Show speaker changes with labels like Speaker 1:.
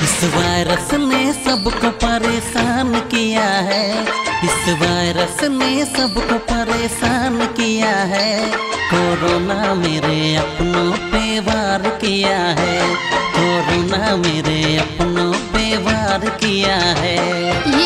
Speaker 1: इस वायरस ने सबको परेशान किया है, इस वायरस ने सबको परेशान किया है। कोरोना मेरे अपनों पे वार किया है, कोरोना मेरे अपनों पे वार किया है।